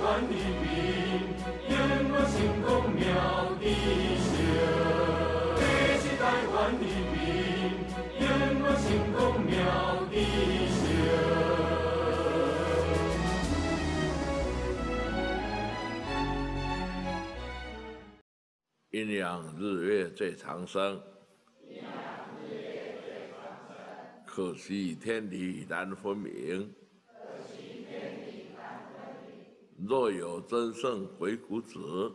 湾人民，永远成功妙智胜。这是台湾人民，永远成功妙智胜。 阴阳日月最长生，可惜天理难分明。若有真圣鬼谷子，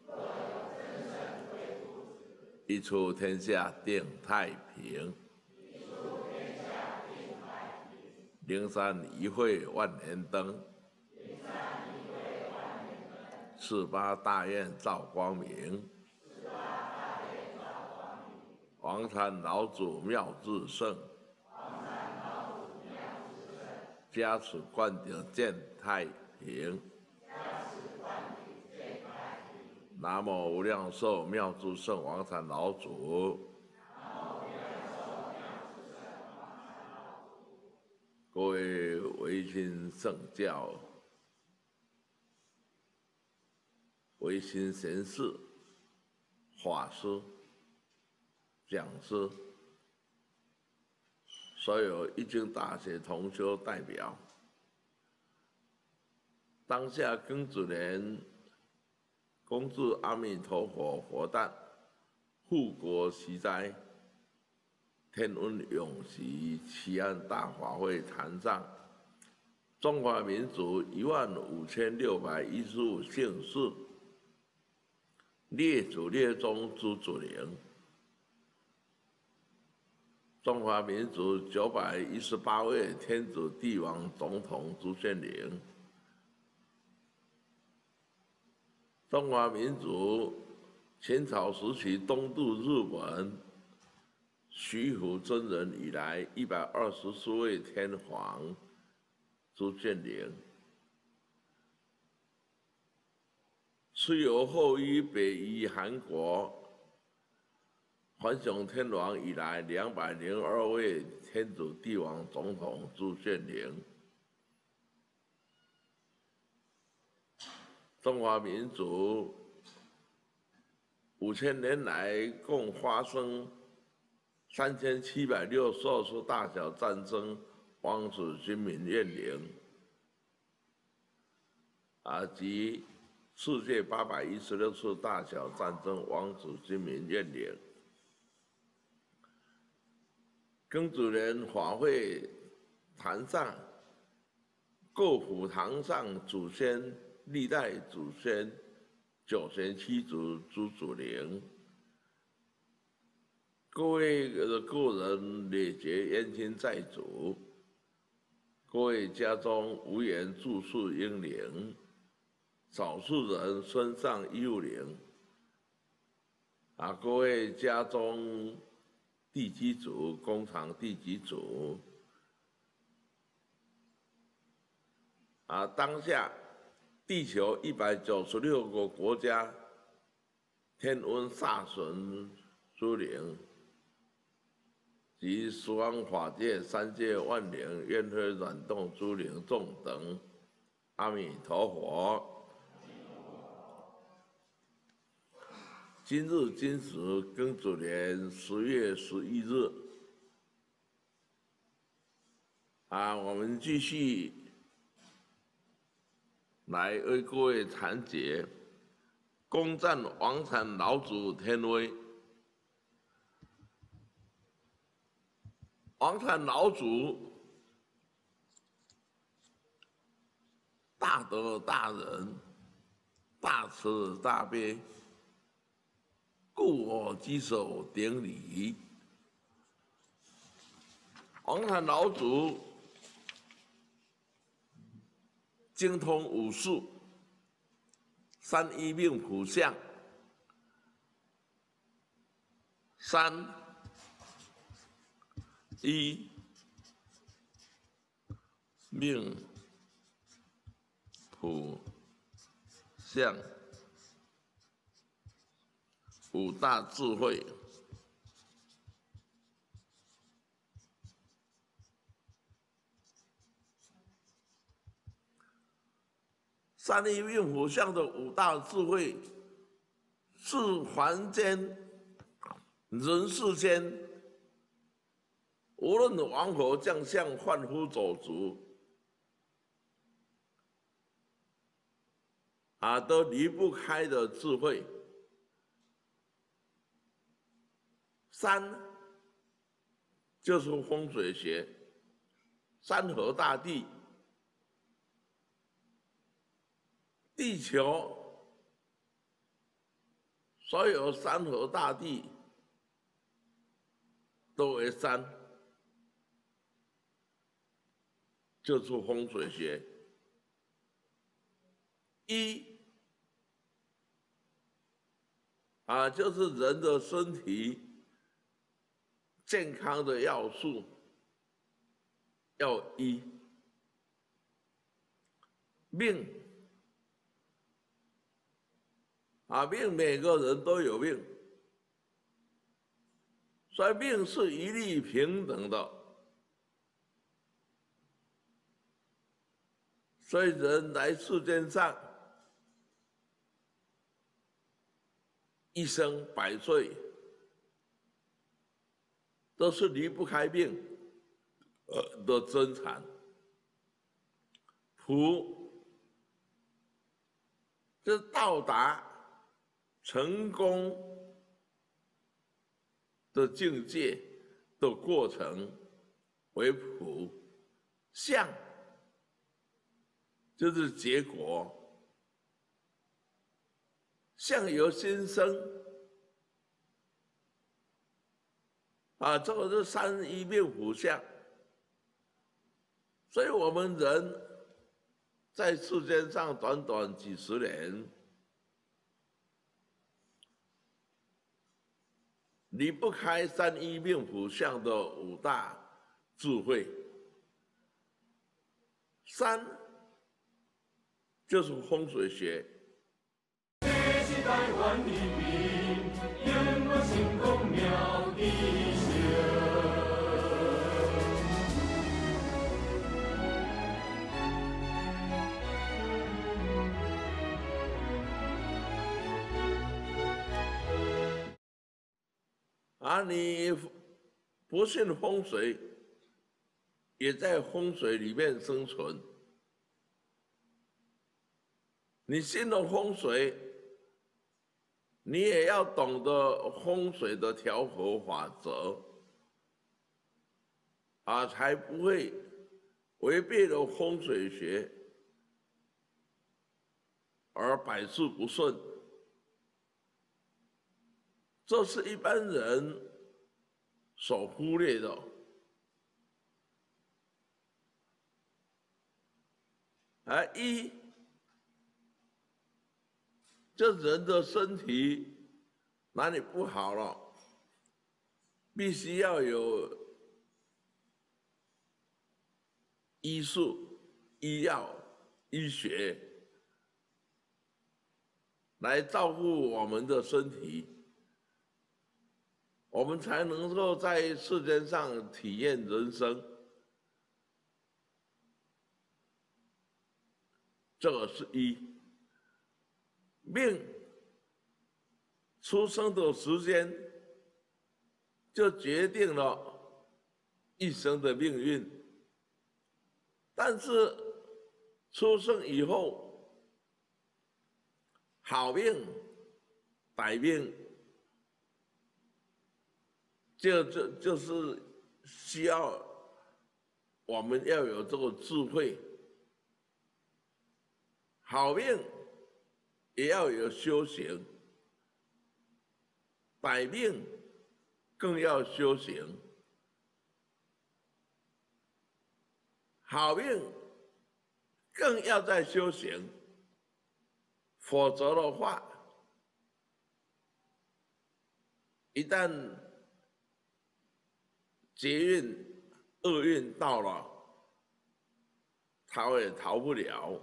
一出天下定太平。灵山一会万年灯，48大愿照光明。王禅老祖妙智胜，加持灌顶见太平。南无无量寿妙智胜王禅老祖。各位维新圣教、维新贤士、法师、讲师，所有一经大学同修代表，当下庚子年，恭祝阿弥陀佛佛诞，护国息灾，天恩永续，齐安大法会坛上，中华民族15615姓氏，列祖列宗诸祖灵。中华民族918位天子帝王总统诸先灵，中华民族秦朝时期东渡日本，徐福真人以来124位天皇诸先灵，蚩尤后裔北移韩国。桓雄天皇以来202位天子帝王总统诸先灵，中华民族5000年来共发生3762次大小战争，王子军民怨灵，及世界816次大小战争，王子军民怨灵。庚子年法会坛上，各府堂上祖先、历代祖先、九贤七祖诸祖灵，各位个人列结冤亲债主，各位家中无缘住宿英灵，少数人身上医务灵，各位家中地基主、工厂地基主，当下地球196个国家天文煞神诸灵，及十方法界三界万灵、冤非软动诸灵众等，阿弥陀佛。今日今时庚子年10月11日，我们继续来为各位谈解恭赞王禅老祖天威。王禅老祖大德大仁，大慈大悲，故我举手顶礼。王禅老祖精通武术，3一命谱相，3一命谱相，5大智慧。 三一命谱相的五大智慧，是凡间、人世间，无论王侯将相、贩夫走卒，都离不开的智慧。山就是风水学，山河大地，地球所有山河大地都为山，就是风水学。一就是人的身体健康的要素，要一命命每个人都有命，所以命是一律平等的。所以人来世间上，一生100岁，都是离不开命的增产。福是到达成功的境界的过程为福，相就是结果，相由心生这个是三一命谱相。所以我们人在世间上短短几十年，离不开三一命谱相的五大智慧。三就是风水学。 这是台湾人民永远成功妙智你不信风水，也在风水里面生存。你信了风水，你也要懂得风水的调和法则，才不会违背了风水学而百事不顺。这是一般人所忽略的。一这人的身体哪里不好了，必须要有医术、医药、医学来照顾我们的身体，我们才能够在世间上体验人生。这个是一。命出生的时间就决定了一生的命运，但是出生以后，好命、歹命，就是需要我们要有这个智慧。好命也要有修行，歹命更要修行。好命更要在修行，否则的话，一旦劫运、厄运到了，他也逃不了。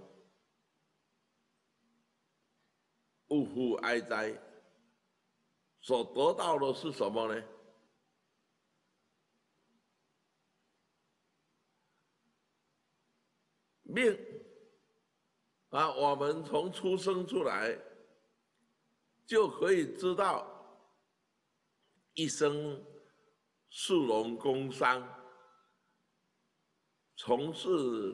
呜呼哀哉，所得到的是什么呢？命我们从出生出来就可以知道一生士农工商，从事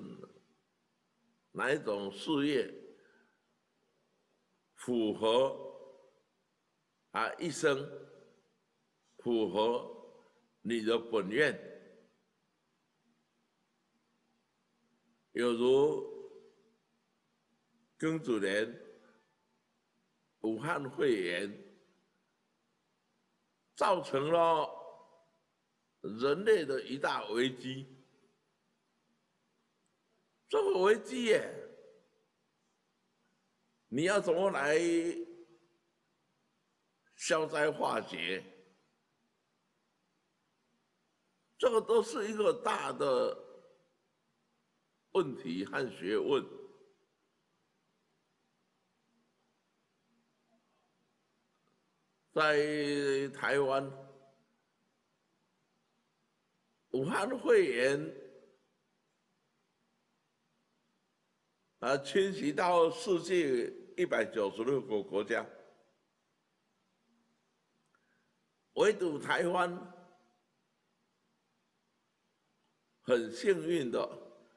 哪一种事业符合一生符合你的本愿，有如庚子年武汉肺炎造成了人类的一大危机。这个危机耶，你要怎么来消灾化解？这个都是一个大的问题和学问。在台湾，武汉肺炎侵袭到世界196个国家，唯独台湾很幸运的，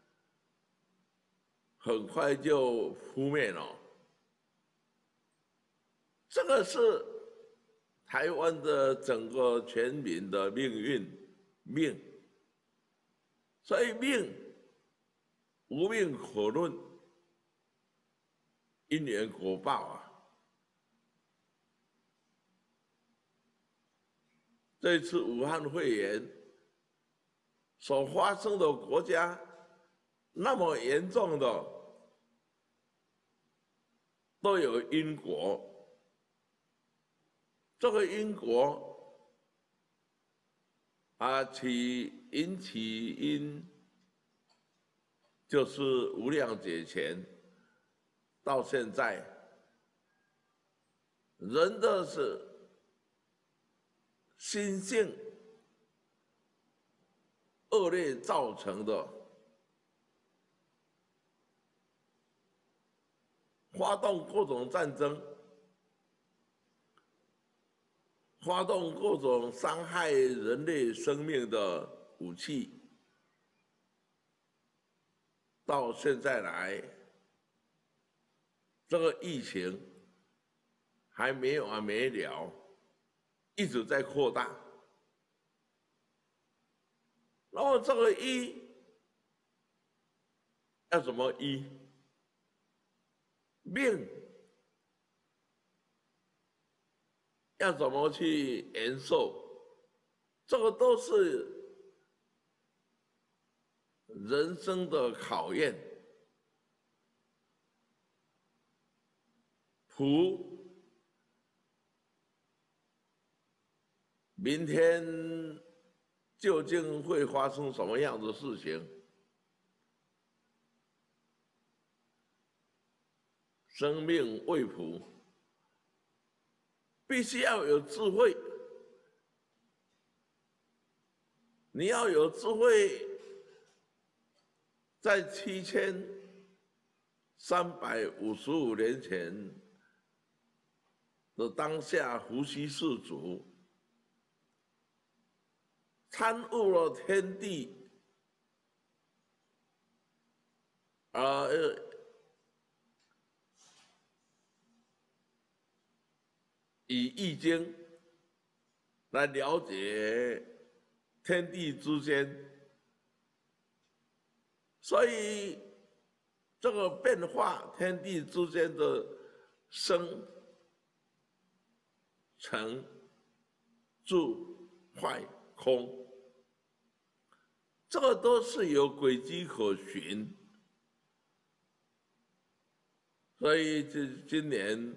很快就扑灭了。这个是台湾的整个全民的命，所以命无命可论，因缘果报这次武汉肺炎所发生的国家那么严重的，都有因果。这个因果起因就是无量劫前到现在，人的心性恶劣造成的，发动各种战争，发动各种伤害人类生命的武器，到现在来，这个疫情还没完没了，一直在扩大。然后这个医要怎么医？命要怎么去延寿？这个都是人生的考验。普明天究竟会发生什么样的事情？生命未卜，必须要有智慧。你要有智慧，在7355年前的当下，伏羲氏族参悟了天地以易经来了解天地之间，所以这个变化天地之间的生、成、住、坏、空，这个都是有轨迹可循。所以今年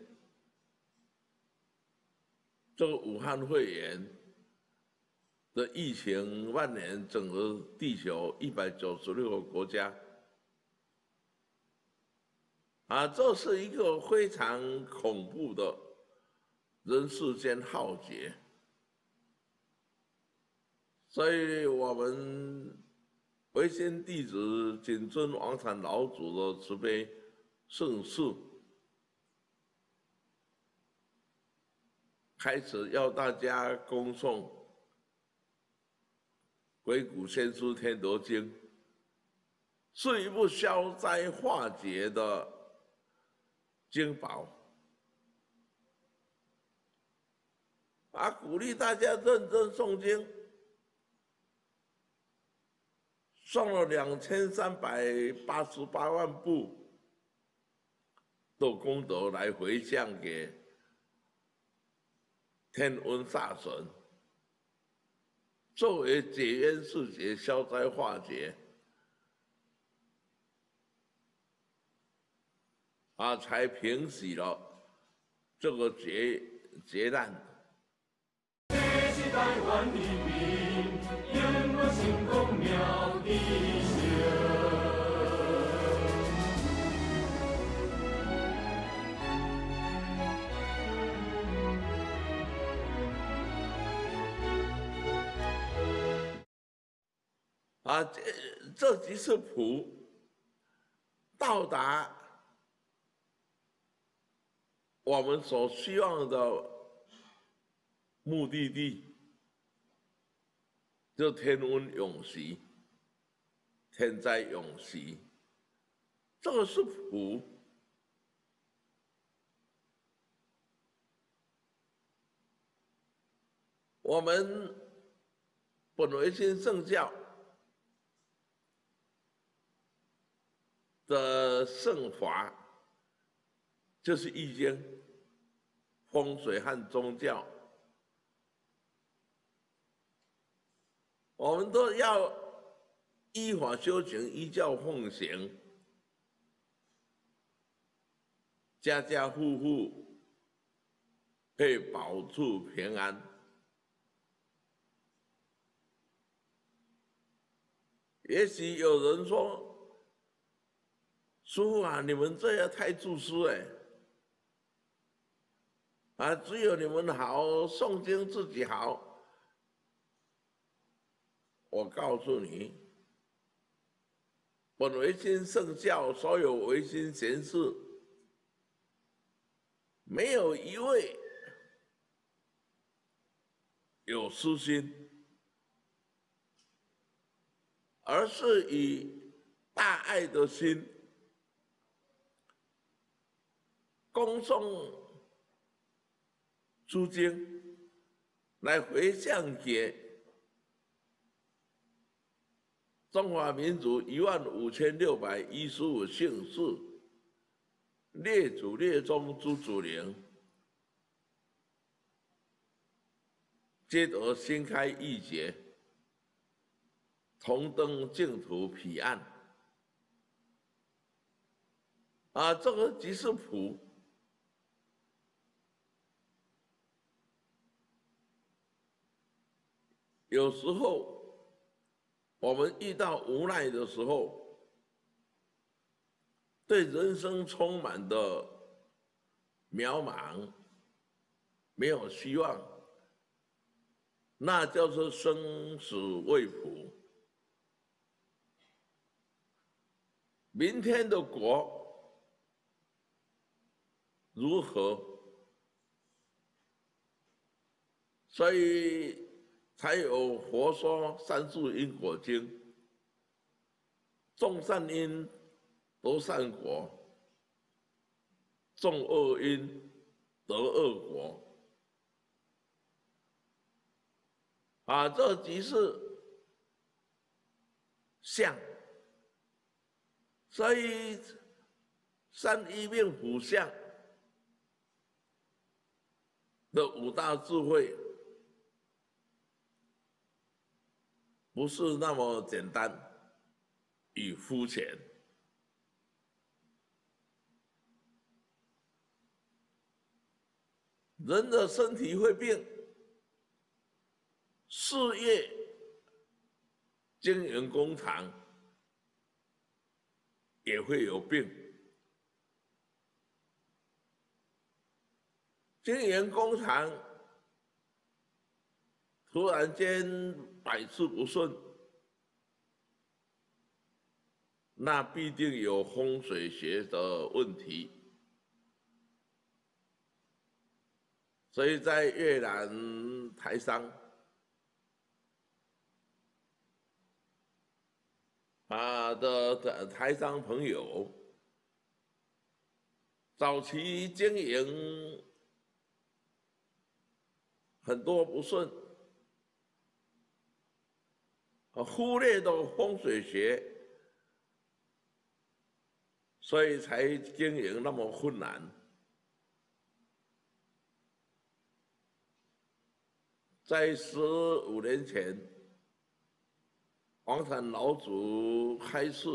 这个武汉肺炎的疫情蔓延整个地球196个国家，这是一个非常恐怖的人世间浩劫。所以我们唯心弟子谨遵王禅老祖的慈悲盛世，开始要大家恭诵《鬼谷先师天德经》，是一部消灾化解的经宝，鼓励大家认真诵经，诵了2388万部的功德来回向给天文煞神，作为解冤释结、消灾化解，才平息了这个劫难。 这是台湾人民永远成功妙的这即是谱到达我们所希望的目的地，就天温永息、天灾永息，这个是谱。我们本维新圣教的圣法就是易经、风水和宗教，我们都要依法修行，依教奉行，家家户户可以保住平安。也许有人说，师父啊，你们这样太自私只有你们好，诵经自己好。我告诉你，本维新圣教所有维新贤士，没有一位有私心，而是以大爱的心恭诵诸经，来回向给中华民族15615姓氏列祖列宗诸祖灵，皆得心开意解，同登净土彼岸。这个即是谱。有时候我们遇到无奈的时候，对人生充满的渺茫，没有希望，那叫做生死未卜。明天的国如何？所以才有佛说三世因果经，种善因得善果，种恶因得恶果。这即是相。所以三一命谱相的5大智慧，不是那么简单与肤浅。人的身体会病，事业经营工厂也会有病。经营工厂突然间百事不顺， 那必定有风水学的问题。所以在越南台商的台商朋友，早期经营很多不顺，忽略了风水学，所以才经营那么困难。在15年前，王产老祖开示，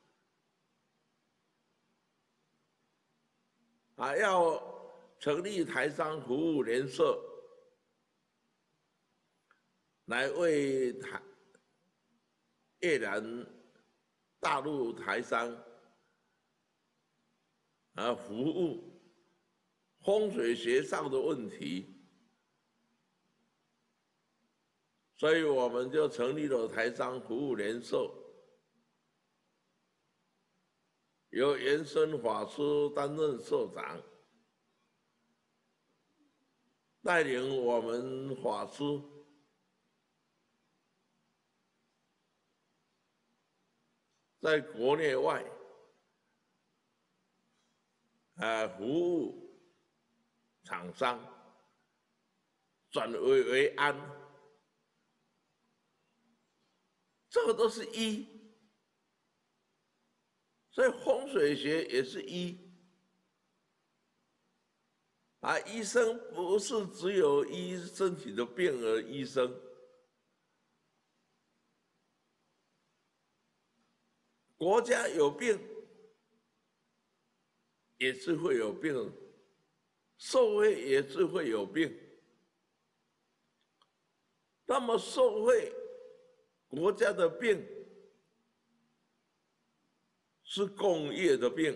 要成立台商服务联社，来为越南大陆台商服务风水学上的问题。所以我们就成立了台商服务联社，由延伸法师担任社长，带领我们法师在国内外服务厂商，转危为安。这个都是医，所以风水学也是医。医生不是只有医身体的病而医生，国家有病也是会有病，社会也是会有病。那么社会国家的病是共业的病，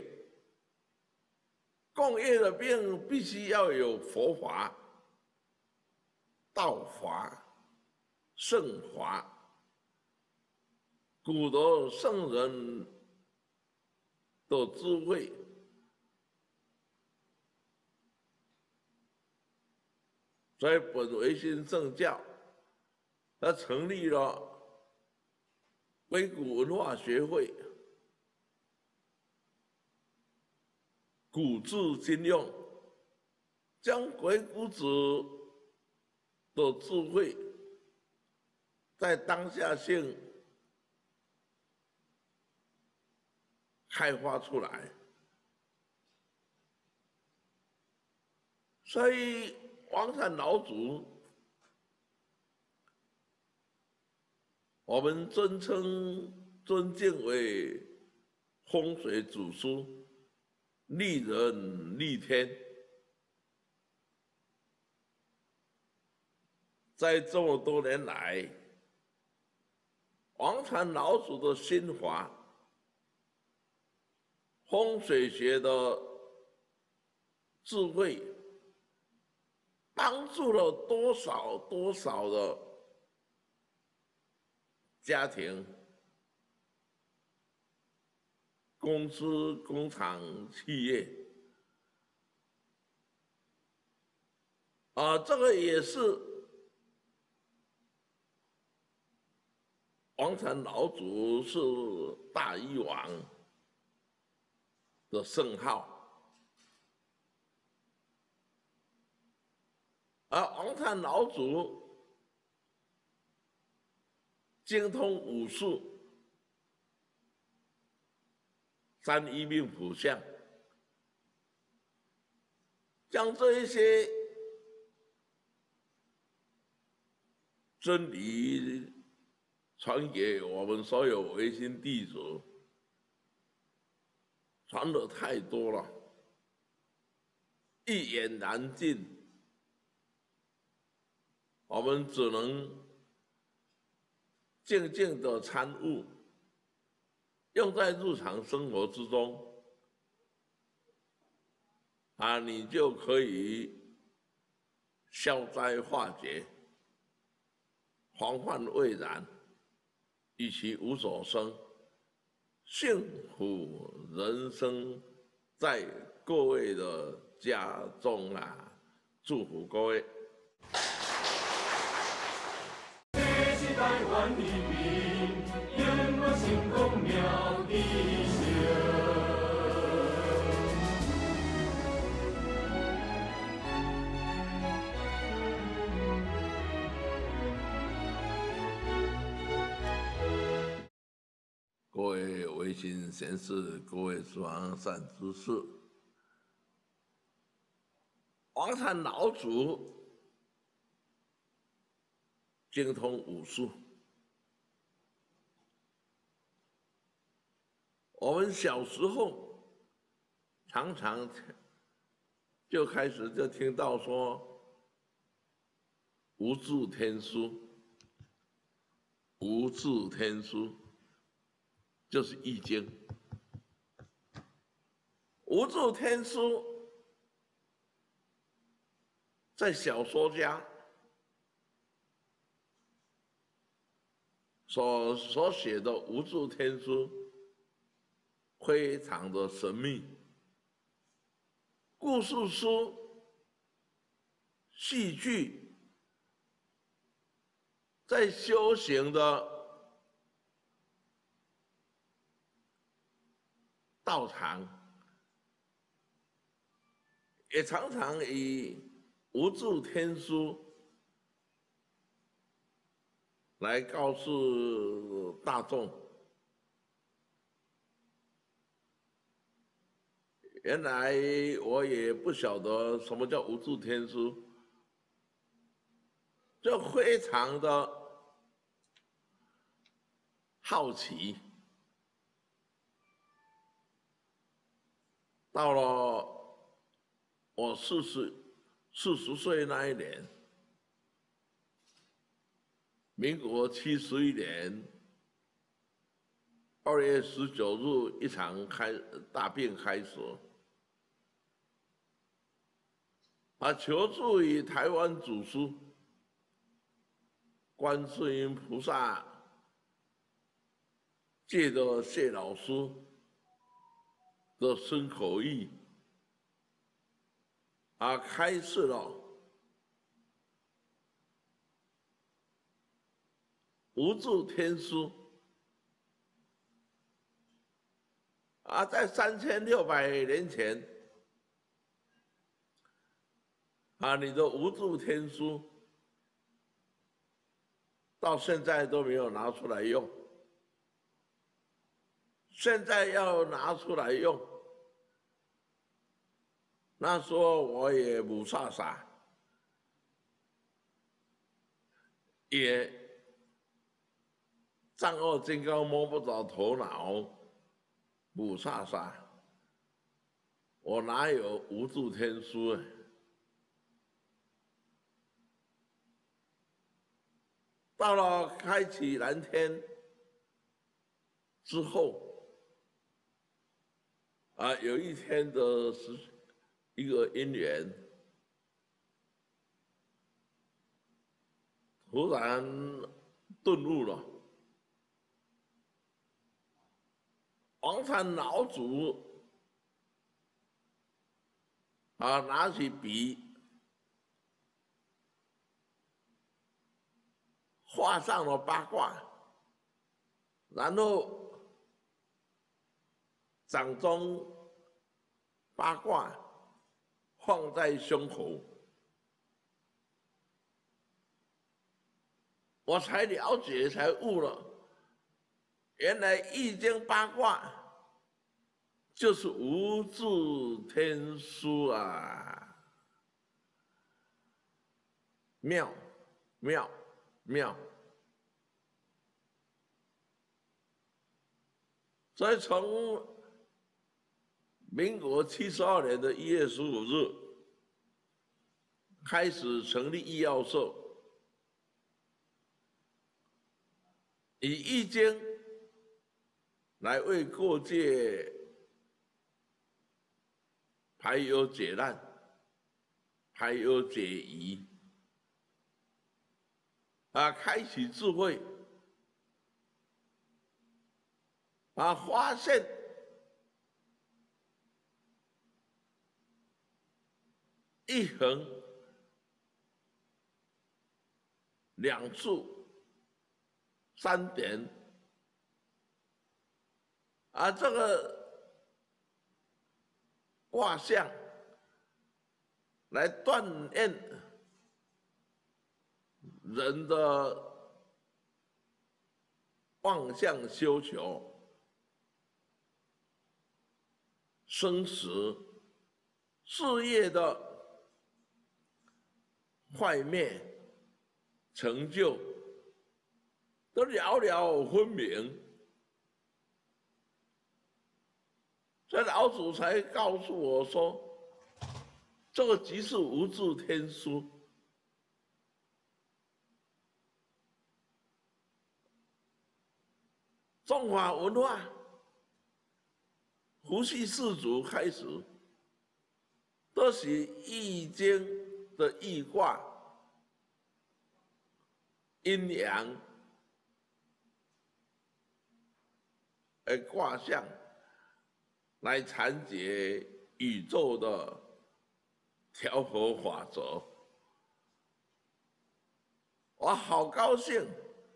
共业的病必须要有佛法、道法、圣法。古德圣人的智慧，所以本维新圣教，他成立了鬼谷文化学会，古字今用，将鬼谷子的智慧在当下性开发出来。所以王产老祖，我们尊敬为风水祖师，利人利天。在这么多年来，王产老祖的心法，风水学的智慧，帮助了多少的家庭、公司、工厂、企业，这个也是王产老祖是大医王的圣号，而王产老祖精通武术、3一命谱相，将这一些真理传给我们所有维新弟子，传的太多了，一言难尽，我们只能静静的参悟，用在日常生活之中，你就可以消灾化解，防患未然，与其无所生， 幸福人生在各位的家中啊！祝福各位。 这是台湾人民永远成功妙的声。 各位维新贤士，各位双善之士，王禅老祖精通武术，我们小时候常常就开始就听到说无字天书，无字天书。就是《易经》，无字天书，在小说家所写的无字天书，非常的神秘。故事书、戏剧，在修行的道场也常常以无字天书来告诉大众，原来我也不晓得什么叫无字天书，就非常的好奇。到了我40岁那一年，民国71年2月19日，一场大病开始，求助于台湾祖师观世音菩萨，借着谢老师的身口意，开示了无字天书，在3600年前，你的无字天书到现在都没有拿出来用，现在要拿出来用。那时候我也不傻傻，也丈二金刚摸不着头脑，不傻傻，我哪有无字天书啊？到了开启蓝天之后，有一天的一个因缘，突然顿悟了。王禅老祖拿起笔，画上了八卦，然后掌中八卦放在胸口，我才了解，才悟了，原来易经八卦就是无字天书啊！妙，妙，妙！所以从民国72年1月15日开始成立医药社，以易经来为各界排忧解难、排忧解疑，开启智慧， 发现一横两竖三点，这个卦象来锻炼人的望向修求、生死、事业的坏灭、成就，都了了分明。所以老祖才告诉我说，这个即是无字天书。中华文化，伏羲氏族开始，都是《易经》的易卦、阴阳的卦象来阐解宇宙的调和法则。我好高兴，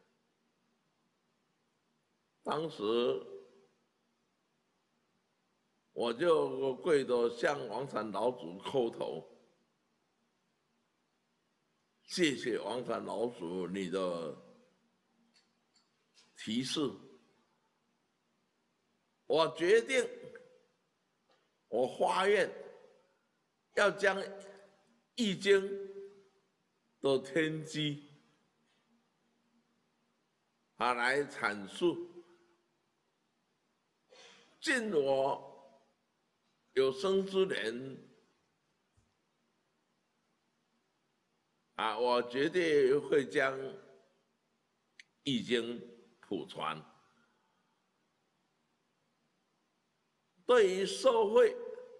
当时我就跪着向王禅老祖叩头，谢谢王禅老祖你的提示。我决定，我发愿要将《易经》的天机来阐述，尽我有生之年我绝对会将《易经》普传。对于社会，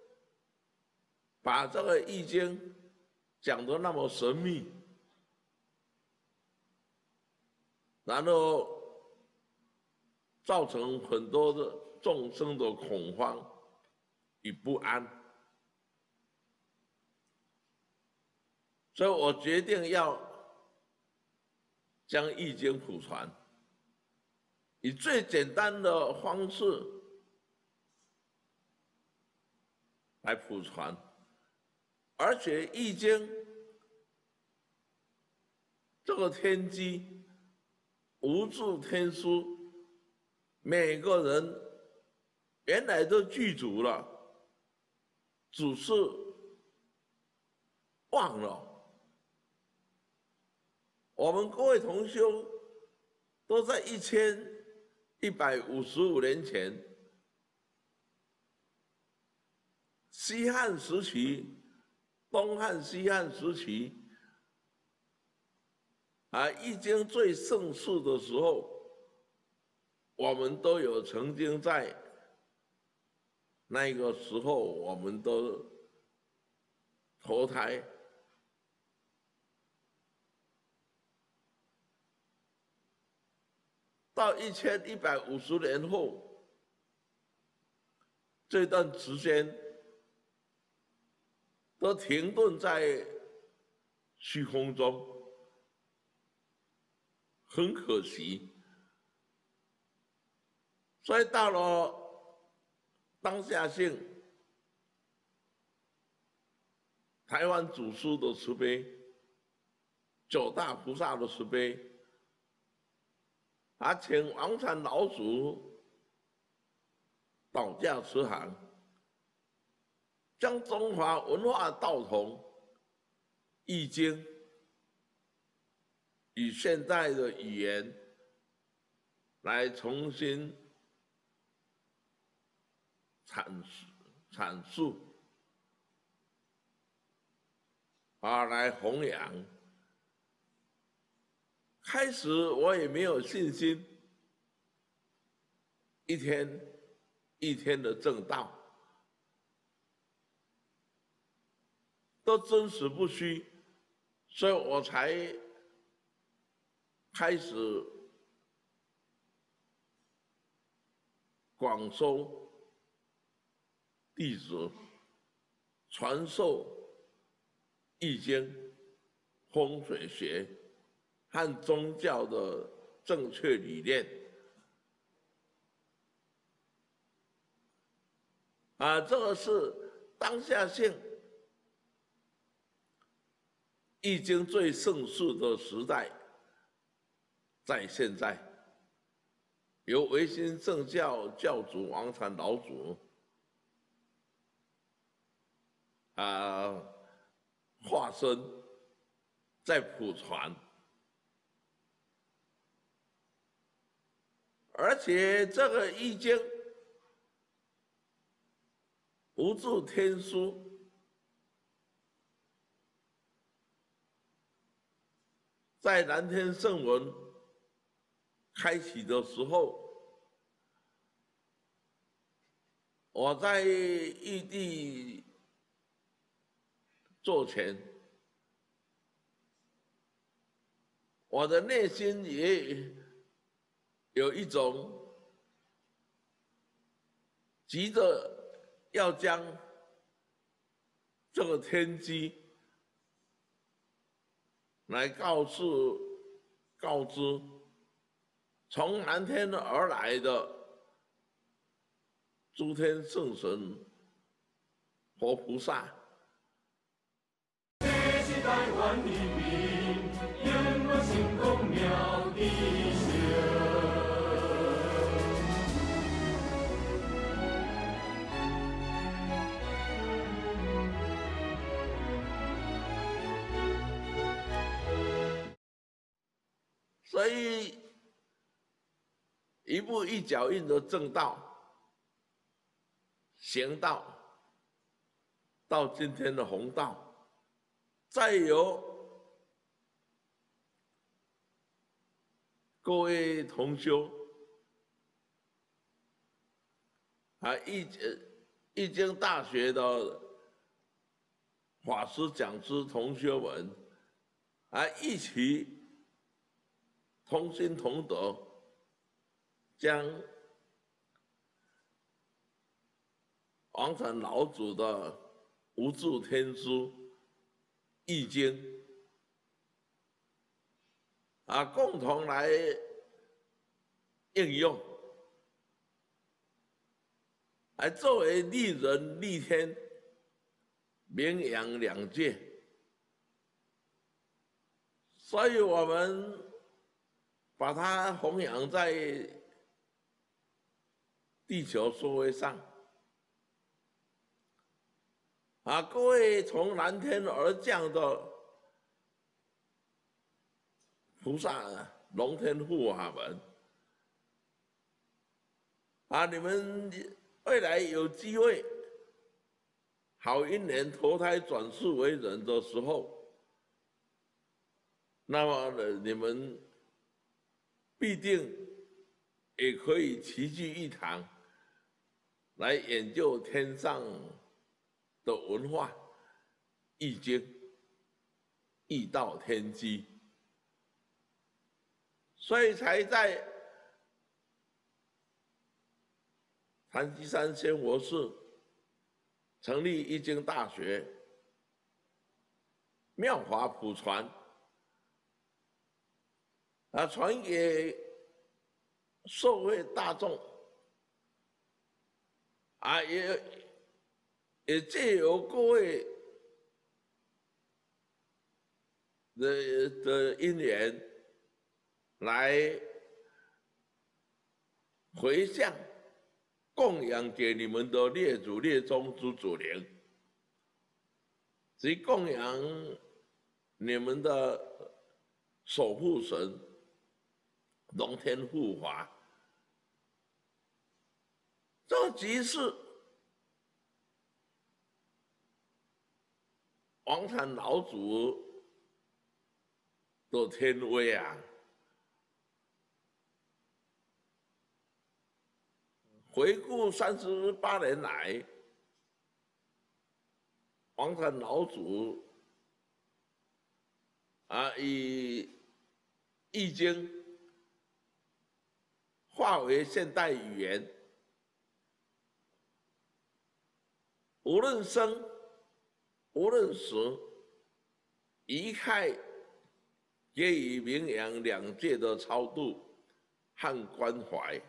把这个《易经》讲得那么神秘，然后造成很多的众生的恐慌与不安，所以我决定要将《易经》普传，以最简单的方式来普传，而且《易经》这个天机无字天书，每个人原来都具足了，只是忘了。我们各位同修都在1155年前，西汉时期、东汉、西汉时期，易经最盛世的时候，我们都有曾经在那个时候，我们都投胎。到1150年后，这段时间都停顿在虚空中，很可惜。所以到了当下性，台湾祖师的慈悲，九大菩萨的慈悲，请王禅老祖导驾慈航，将中华文化道统《易经》以现代的语言来重新阐述，来弘扬。开始我也没有信心，一天一天的正道，都真实不虚，所以我才开始广收弟子，传授易经、风水学和宗教的正确理念。这个是当下性易经最盛世的时代，在现在，由维新正教教主王禅老祖化身在普传，而且这个易经无字天书，在南天圣文开启的时候，我在异地座前，我的内心也有一种急着要将这个天机来告知从南天而来的诸天圣神、活菩萨。 这是台湾人民永远成功妙智性。 所以，一步一脚印的正道、行道，到今天的弘道，再由各位同修易经大学的法师讲师同修们一起同心同德，将王禅老祖的无字天书《易经》共同来应用，来作为利人利天、名扬两界。所以我们把它弘扬在地球社会上。各位从南天而降的菩萨、龙天护法们，你们未来有机会好一年投胎转世为人的时候，那么呢，你们必定也可以齐聚一堂，来研究天上的文化、易经、易道天机，所以才在禅机山仙佛寺成立易经大学，妙法普传，传给社会大众，也借由各位的因缘，来回向供养给你们的列祖列宗之祖灵，及供养你们的守护神龙天护法。这即是王禅老祖的天威啊！回顾38年来，王禅老祖以易经化为现代语言， 无论生无论死，一概给予明阳两界的超度和关怀。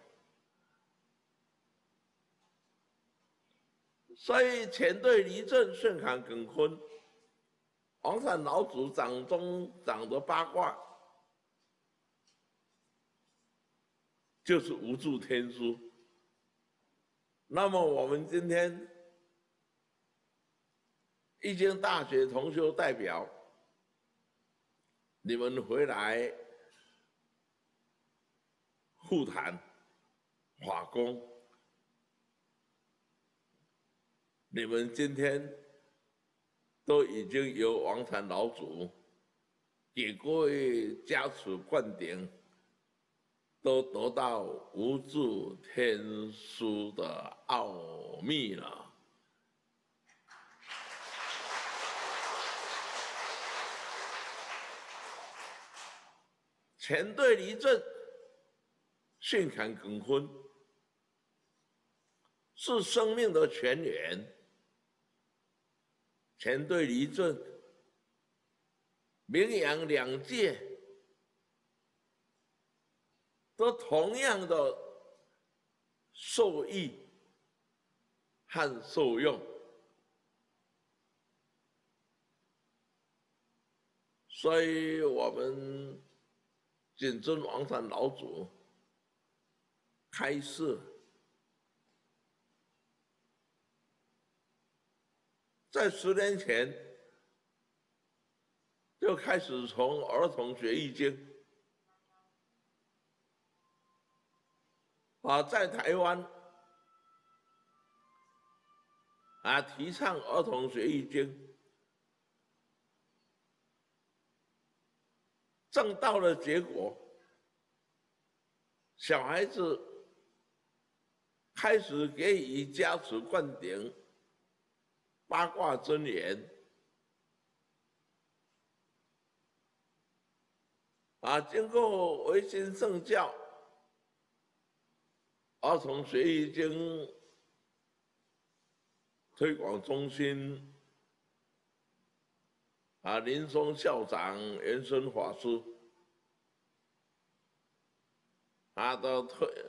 所以前队黎正、顺坎耿坤、王禅老祖掌中掌的八卦，就是无助天书。那么我们今天易经大学同修代表，你们回来护坛法功，你们今天都已经由王禅老祖给各位加持灌顶，都得到无助天书的奥秘了。前队黎正、巽坎艮坤是生命的泉源。前队黎正，明阳两界都同样的受益和受用，所以我们谨遵王禅老祖开示，在10年前就开始从儿童学易经在台湾提倡儿童学易经，正到了结果，小孩子开始给予加持灌顶八卦真言经过维新圣教儿童学易经推广中心林松校长、袁生法师的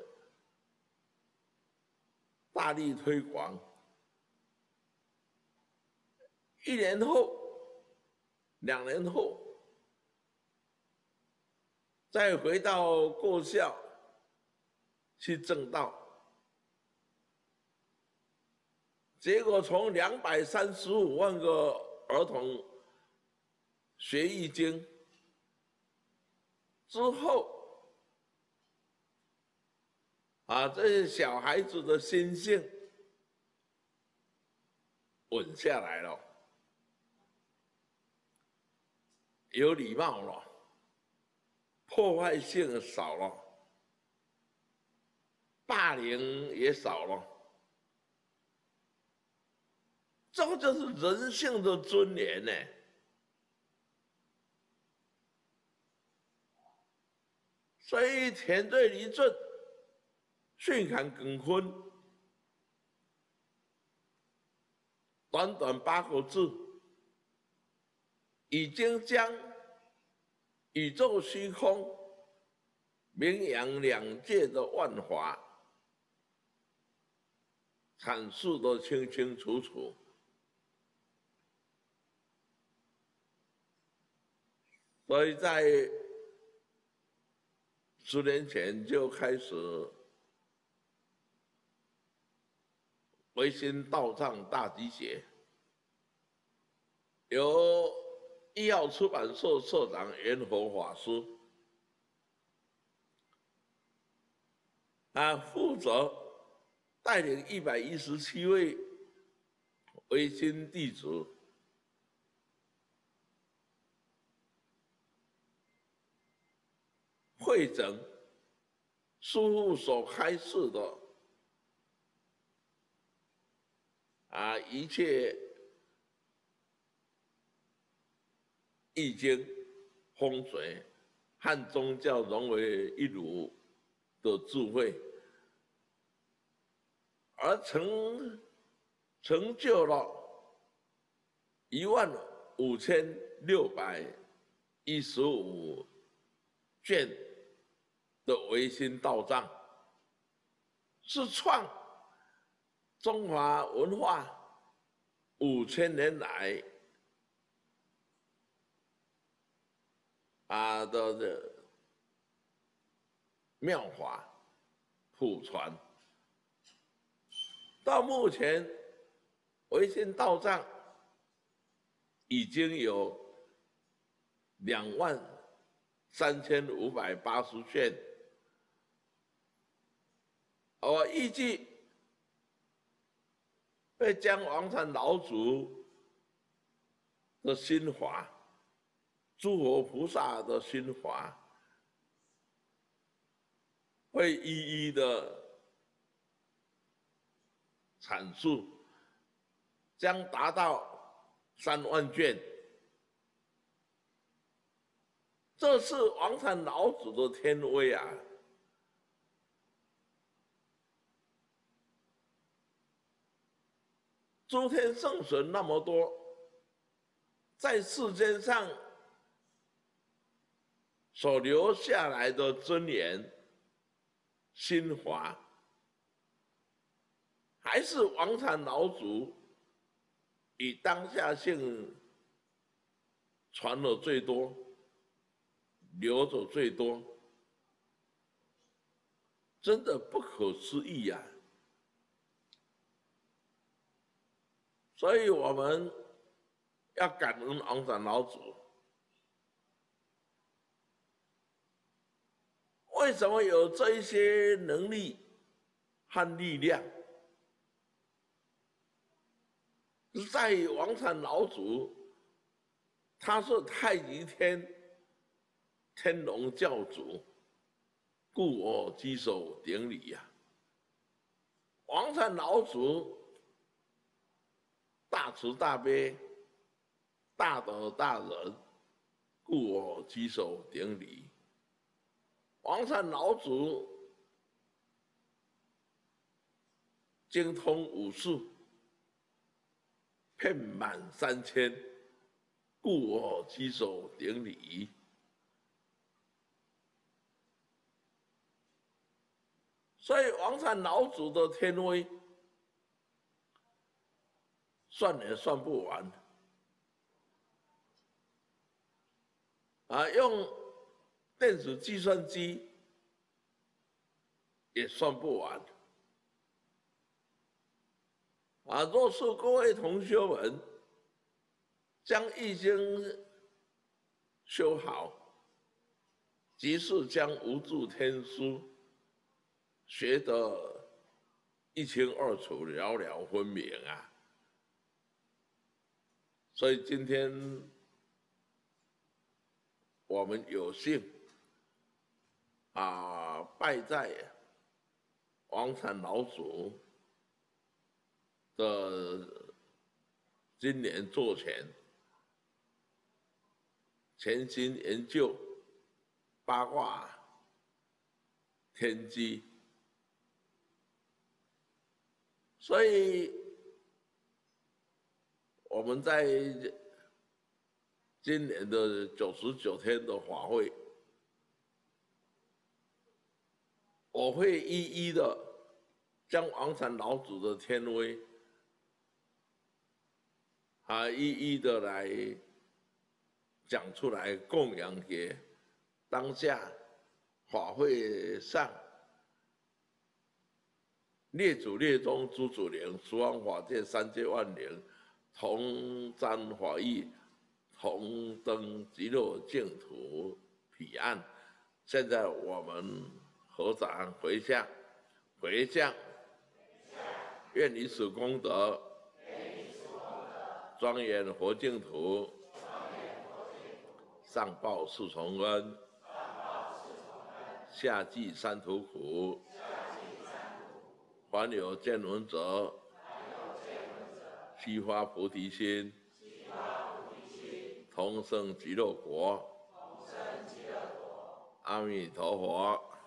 大力推广。1年后、2年后，再回到过校去正道，结果从235万个儿童学易经之后，这些小孩子的心性稳下来了，有礼貌了，破坏性少了，霸凌也少了，这就是人性的尊严呢。所以前队黎正、巽坎艮坤，短短8个字，已经将宇宙虚空、明阳两界的万法阐述得清清楚楚。所以在10年前就开始维新道藏大集结，由1号出版社社长圆佛法师负责带领117位维新弟子汇整师父所开示的一切易经、风水和宗教融为一炉的智慧，而成成就了15615卷的维新道藏，是创中华文化5000年来的妙法普传。到目前，维新道藏已经有23580卷，我预计会将王禅老祖的心法、诸佛菩萨的心法，会一一的阐述，将达到3万卷。这是王禅老祖的天威啊！诸天圣神那么多，在世间上所留下来的真言、心法，还是王禅老祖以当下性传的最多，留的最多，真的不可思议呀！所以我们要感恩王禅老祖。为什么有这一些能力和力量？是在于王禅老祖，他是太极天龙教主，故我举手顶礼呀。王禅老祖大慈大悲、大德大仁，故我举手顶礼。王禅老祖精通武术，遍满3000，故我举手顶礼。所以王禅老祖的天威，算也算不完啊！用电子计算机也算不完啊！若是各位同学们将易经修好，即是将无著天书学得一清二楚、了了分明啊！所以今天我们有幸拜在王禅老祖的今年座前，潜心研究八卦天机，所以我们在今年的99天的法会，我会一一的将王禅老祖的天威一一的来讲出来，供养给当下法会上列祖列宗诸祖灵、十方法界三界万灵，同沾法益，同登极乐净土彼岸。现在我们合掌回向，愿以此功德，庄严佛净土，上报四重恩，下济三途苦。凡有见闻者，悉发菩提心，同生极乐国。阿弥陀佛。